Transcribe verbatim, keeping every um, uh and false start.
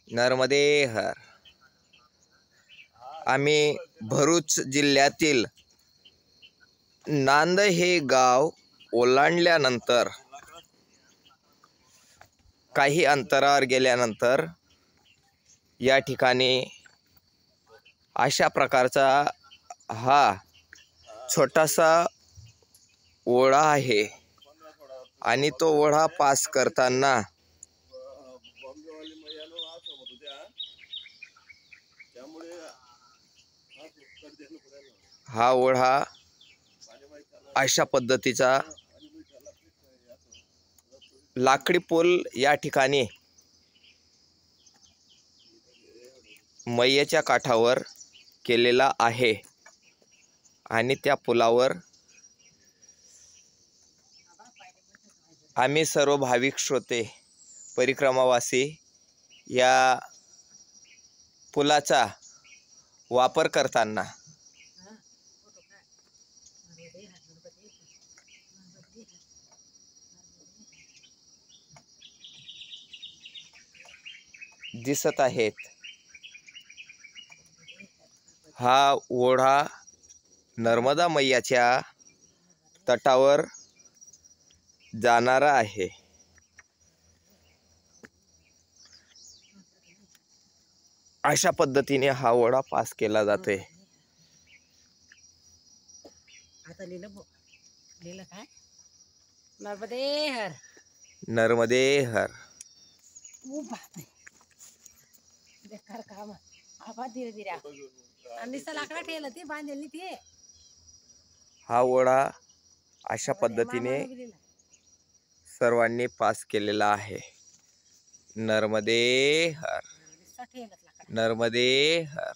नर्मदे हर. आम्ही भरूच जिल्ह्यातील नांद हे गाव ओलांडल्यानंतर काही अंतरावर गेल्यानंतर या ठिकाणी अशा प्रकारचा हा छोटासा ओढा आहे आणि तो ओढा पास करताना हा ओढा अशा पद्धतीचा लाकडी पूल या ठिकाणी मैयाच्या काठावर केलेला आहे आणि त्या पुलावर आम्ही सर्व भाविक श्रोते परिक्रमावासी या पुलाचा वापर करताना दिसत आहेत. हा ओढा नर्मदा मैयाच्या तटावर जाणारा आहे. अशा पद्धतीने हा ओढा पास केला जातोय. आता लिहिलं लिहिलं काय नर्मदे हर. नर्मदे हर. बेकार काम आबा धीरे धीरे आणि लाकडा ठेवलं ते बांधेल ते. हा ओढा अशा पद्धतीने सर्वांनी पास केलेला आहे. नर्मदे हर. नर्मदे हर.